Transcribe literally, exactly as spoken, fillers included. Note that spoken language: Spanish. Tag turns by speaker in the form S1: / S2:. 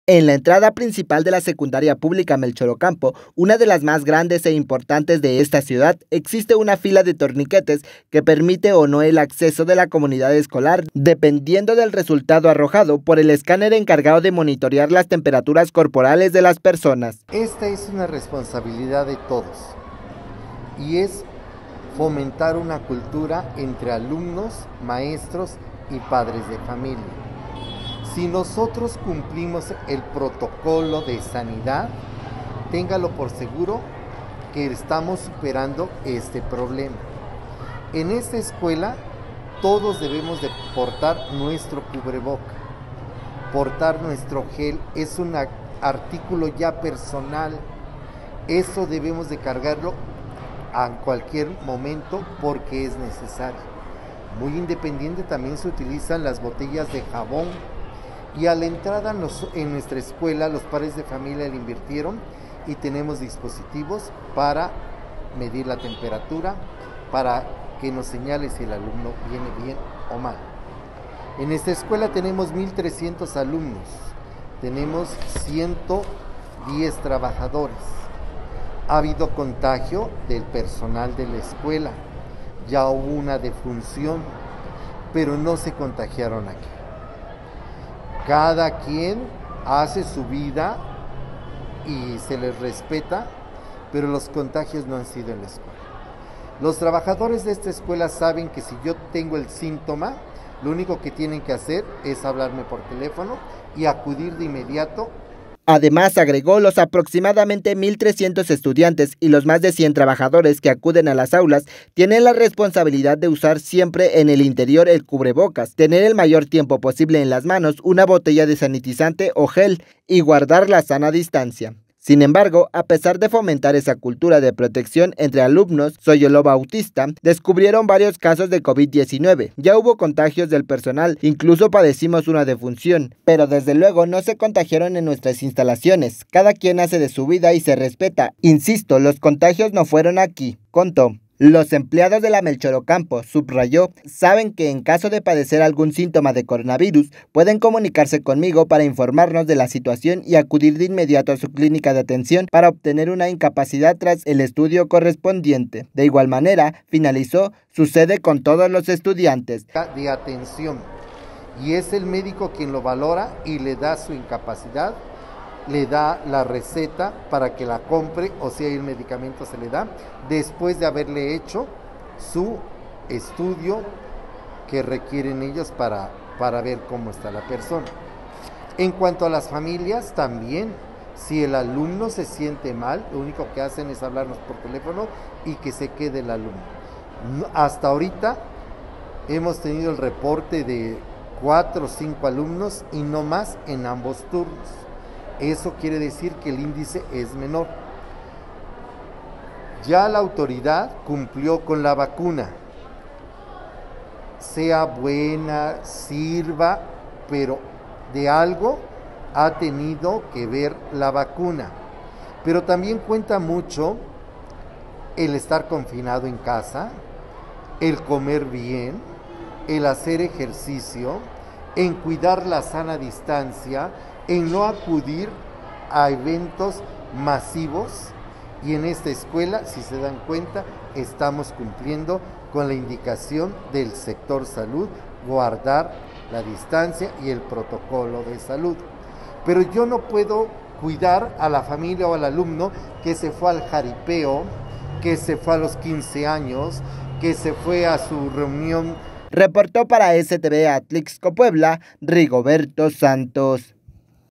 S1: En la entrada principal de la secundaria pública Melchor Ocampo, una de las más grandes e importantes de esta ciudad, existe una fila de torniquetes que permite o no el acceso de la comunidad escolar, dependiendo del resultado arrojado por el escáner encargado de monitorear las temperaturas corporales de las personas.
S2: Esta es una responsabilidad de todos y es fomentar una cultura entre alumnos, maestros y padres de familia. Si nosotros cumplimos el protocolo de sanidad, téngalo por seguro que estamos superando este problema. En esta escuela todos debemos de portar nuestro cubreboca, portar nuestro gel, es un artículo ya personal, eso debemos de cargarlo a cualquier momento porque es necesario. Muy independiente también se utilizan las botellas de jabón. Y a la entrada nos, en nuestra escuela los padres de familia le invirtieron y tenemos dispositivos para medir la temperatura, para que nos señale si el alumno viene bien o mal. En esta escuela tenemos mil trescientos alumnos, tenemos ciento diez trabajadores. Ha habido contagio del personal de la escuela, ya hubo una defunción, pero no se contagiaron aquí. Cada quien hace su vida y se les respeta, pero los contagios no han sido en la escuela. Los trabajadores de esta escuela saben que si yo tengo el síntoma, lo único que tienen que hacer es hablarme por teléfono y acudir de inmediato.
S1: Además, agregó, los aproximadamente mil trescientos estudiantes y los más de cien trabajadores que acuden a las aulas tienen la responsabilidad de usar siempre en el interior el cubrebocas, tener el mayor tiempo posible en las manos una botella de sanitizante o gel y guardar la sana distancia. Sin embargo, a pesar de fomentar esa cultura de protección entre alumnos, Soyolo Bautista, descubrieron varios casos de COVID diecinueve. Ya hubo contagios del personal, incluso padecimos una defunción, pero desde luego no se contagiaron en nuestras instalaciones. Cada quien hace de su vida y se respeta. Insisto, los contagios no fueron aquí, contó. Los empleados de la Melchor Ocampo, subrayó, saben que en caso de padecer algún síntoma de coronavirus, pueden comunicarse conmigo para informarnos de la situación y acudir de inmediato a su clínica de atención para obtener una incapacidad tras el estudio correspondiente. De igual manera, finalizó, sucede con todos los estudiantes.
S2: De atención, y es el médico quien lo valora y le da su incapacidad, le da la receta para que la compre o si hay el medicamento se le da después de haberle hecho su estudio que requieren ellos para, para ver cómo está la persona. En cuanto a las familias también, si el alumno se siente mal, lo único que hacen es hablarnos por teléfono y que se quede el alumno. Hasta ahorita hemos tenido el reporte de cuatro o cinco alumnos y no más en ambos turnos. Eso quiere decir que el índice es menor. Ya la autoridad cumplió con la vacuna. Sea buena, sirva, pero de algo ha tenido que ver la vacuna. Pero también cuenta mucho el estar confinado en casa, el comer bien, el hacer ejercicio, en cuidar la sana distancia, en no acudir a eventos masivos, y en esta escuela, si se dan cuenta, estamos cumpliendo con la indicación del sector salud, guardar la distancia y el protocolo de salud. Pero yo no puedo cuidar a la familia o al alumno que se fue al jaripeo, que se fue a los quince años, que se fue a su reunión.
S1: Reportó para S T V Atlixco Puebla, Rigoberto Santos.